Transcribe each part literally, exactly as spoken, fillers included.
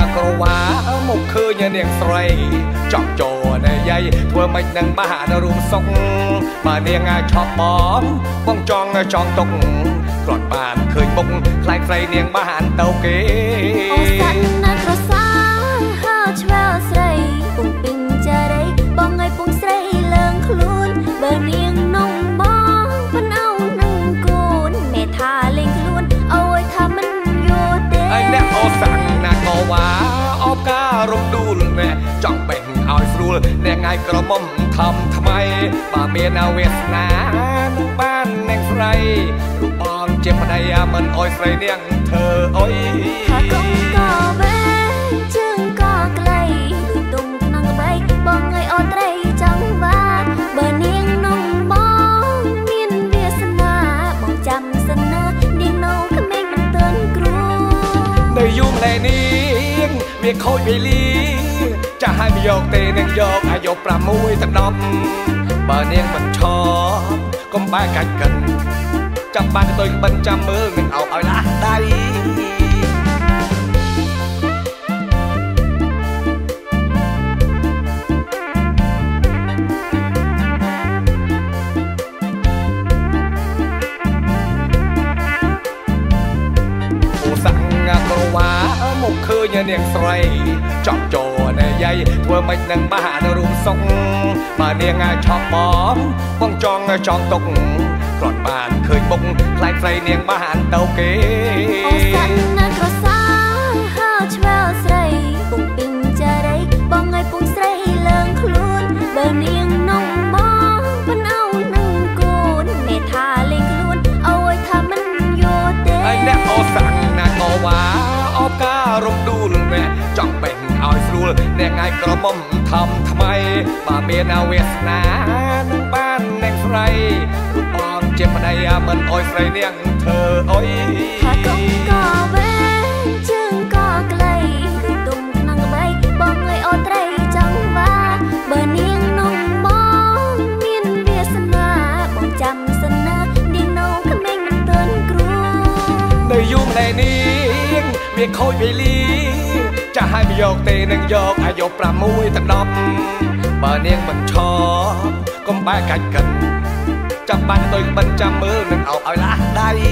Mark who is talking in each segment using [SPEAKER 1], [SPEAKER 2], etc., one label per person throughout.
[SPEAKER 1] ក្រវ៉ាមកឃើញនាងស្រីចង់ចូលនៅយាយធ្វើមិននឹងបានរួមសុខបើនាងឆប់បងបងចង់ចង់ទុកគ្រាន់បានឃើញមុខខ្លាចស្រីនាងបានទៅគេ
[SPEAKER 2] អូសាន់ណាក្រសាហើឆ្វែលស្រីពុំពេញចារីបងឲ្យពុំស្រីលើងខ្លួនបើនាងនំបងប៉ុនអោនឹងកូនមេថាលេងខ្លួនអើយថាមិនយោទេ
[SPEAKER 1] ឯអ្នកអូសាន់ណាក៏វ៉ាអបការរំដួលអ្នកចង់បេះឲ្យស្រួលអ្នកងាយក្រមុំធំថ្មីបើមានអវាសនានឹងបាននាងស្រីរូបបងជាប្តីមិនអោយស្រីនាងធ្វើអុយ
[SPEAKER 2] ថាកុំក៏វែងជើងក៏ក្លីដូចទុំក្នុងក្បៃបងឲ្យអូនត្រីចង់បាបើនាងនំបងមានវាសនាបងចាំសិនណានាងនៅក្មេងមិនទាន់គ្រូ
[SPEAKER 1] នៅយូរម្លេះនេះវាខូចវេលាចាស់ឲ្យមកយកទេនាងយកអាយុប្រាំមួយទៅដប់បើនាងមិនឈប់កុំបែកកាច់កិនចាំបានទៅបិណ្ឌចាំមើលនឹងអោបឲ្យឡាស់ដៃអូសាំងក្រវ៉ាមកឃើញនាងស្រីចង់ចូលនៅយាយធ្វើមិននឹងបានរួមសុខបើនាងឆប់បងបងចង់ចង់ទុកគ្រាន់បានឃើញមុខខ្លាចស្រីនាងបានទៅគេ
[SPEAKER 2] អូសាន់ណាក្រសាហើឆ្វែលស្រីពុំពេញចារីបងឲ្យពុំស្រីលើងខ្លួនបើនាងនំបងប៉ុនអោនឹងកូនមេថាលេងខ្លួនអើយថាមិនយោទេ
[SPEAKER 1] ឯអ្នកអូសាំងណាក៏វ៉ាអបការរំដួលអ្នកចង់បេះឲ្យស្រួលអ្នកងាយក្រមុំធំថ្មីបើមានអវាសនានឹងបាននាងស្រីរូបបងជាប្តីមិនអោយស្រីនាងធ្វើអុយ
[SPEAKER 2] ថាកុំក៏វែងជើងក៏ក្លីដូចទុំក្នុងក្បៃបងឲ្យអូនត្រីចង់បាបើនាងនំបងមានវាសនាបងចាំសិនណានាងនៅក្មេងមិនទាន់គ្រូ
[SPEAKER 1] នៅយូរម្លេះនេះវាខូចវេលាចាស់ឲ្យមកយកទេនឹងយកអាយុប្រាំមួយទៅដប់បើនាងមិនឈប់កុំបែកកាច់កិនចាំបានទៅបិណ្ឌចាំមើលនឹងអោបឲ្យឡាស់ដៃ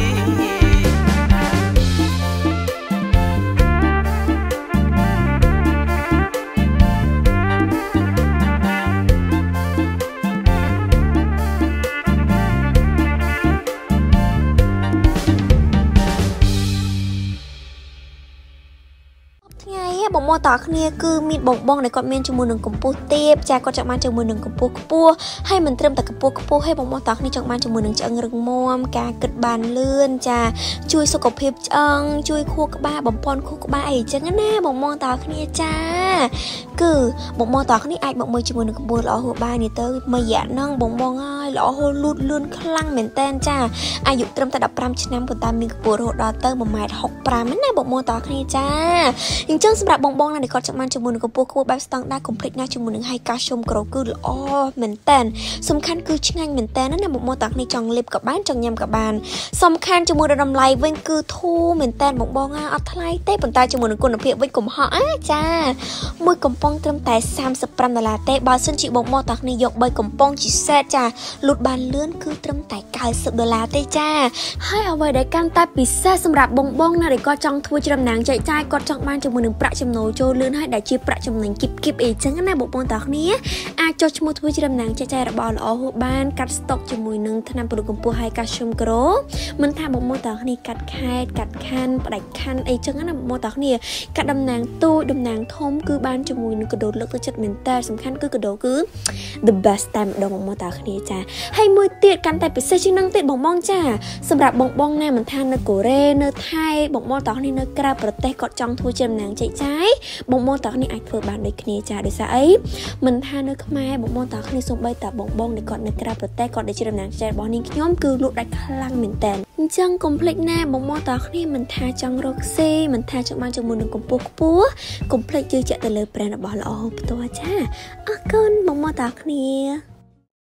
[SPEAKER 2] បងមកតគ្នាគឺមានបងបងដែលគាត់មានជាមួយនឹងកម្ពស់ទាបចាគាត់ចង់បានជាមួយនឹងកម្ពស់ខ្ពស់ហើយមិនត្រឹមតែកម្ពស់ខ្ពស់ហើយបងមកតគ្នាចង់បានជាមួយនឹងឆ្អឹងរឹងមាំការគិតបានលឿនចាជួយសុខភាពឆ្អឹងជួយខួរក្បាលបំពេញខួរក្បាលអីចឹងណាបងមកតគ្នាចាគឺបងមកតគ្នាអាចមកមើលជាមួយនឹងកម្ពស់ល្អហួរបាននេះទៅមួយរយៈហ្នឹងបងបងហើយល្អហួរលូតលឿនខ្លាំងមែនតែនចាអាយុត្រឹមតែដប់ប្រាំឆ្នាំប៉ុន្តែមានកម្ពស់រហូតដល់ទៅមួយម៉ែត្រហុកប្រាំណាបងមកតគ្នាចាអញ្ចឹងសម្រាប់បងបងណាដែលគាត់ចង់បានជាមួយនឹងកម្ពស់ខ្ពស់បែបស្តង់ដារកុំភ្លេចណាជាមួយនឹង High Calcium Grow គឺល្អមែនតែនសំខាន់គឺឆ្ងាញ់មែនតែនណាបងមកតគ្នាចង់លេបក៏បានចង់ញ៉ាំក៏បានសំខាន់ជាមួយនឹងតម្លៃវិញគឺធូរមែនតែនបងបងអត់ថ្លៃទេប៉ុន្តែជាមួយនឹងគុណភាពវិញកុំហក់អាចាមួយកំប៉ុងត្រឹមតែសាមសិបប្រាំដុល្លារទេបើសិនជាបងមកតគ្នាយកបីកំប៉ុងជាសេតចាលូតបានលឿនគឺត្រឹមតែកៅសិបដុល្លារទេចាហើយអ្វីដែលកាន់តែពិសេសសម្រាប់បងបងណាដែលគាត់ចង់ធ្វើច្រំណាំងចែកចាយគាត់ចង់បានជាមួយនឹងប្រាក់ចំណូលចូលលឿនហើយដែលជាប្រាក់ចំណេញគីបគីបអីចឹងណាបងប្អូនតាគ្នាអាចចុះឈ្មោះធ្វើច្រំណាំងចែកចាយរបស់ល្អហួរបានកាត់ស្តុកជាមួយនឹងថ្នាំពន្លត់កម្ពស់ High Calcium Grow មិនថាបងប្អូនតាគ្នាកាត់ខែតកាត់ខាន់ផ្ដាច់ខាន់អីចឹងណាបងប្អូនតាគ្នាកាត់តំណាងទូចតំណាងធំគឺបានជាមួយនឹងកដោលើកទឹកចិត្តមែនតើសំខាន់គឺកដោគឺ the best តែម្ដងបងប្អូនតាគ្នាចាហើយមួយទៀតកាន់តែពិសេសជាងនឹងទៀតបងបងចាសម្រាប់បងបងណាមិនថានៅកូរ៉េនៅថៃបងប្អូនតាគ្នានៅក្រៅប្រទេសគាត់ចង់ធ្វើច្រំណាំងចែកចាយបងប្អូនតាគ្នាអាចធ្វើបានដូចគ្នាចាដោយសារអីមិនថានៅខ្មែរបងប្អូនតាគ្នាសូម្បីតែបងបងដែលគាត់នៅក្រៅប្រទេសគាត់ដែលជាតំណាងចែករបស់នាងខ្ញុំគឺលក់ដាច់ខ្លាំងមែនតើអញ្ចឹងកុំភ្លេចណាបងប្អូនតាគ្នាមិនថាចង់រកស៊ីមិនថាចង់បានជាមួយនឹងកម្ពស់ខ្ពស់កុំភ្លេចជឿជាក់ទៅលើ brand របស់ល្អផ្ទាល់ចាអរគុណបងប្អូនតាគ្នា